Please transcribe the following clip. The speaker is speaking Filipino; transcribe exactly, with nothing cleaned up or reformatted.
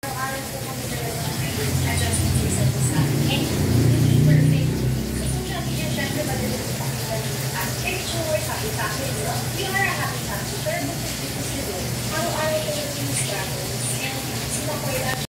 Araw-araw po kami talaga adjustment sa isa't isa. And hindi perfect. Sa social media, syempre, madali po pakita ang picture, happy family. So, we are a happy family. Pero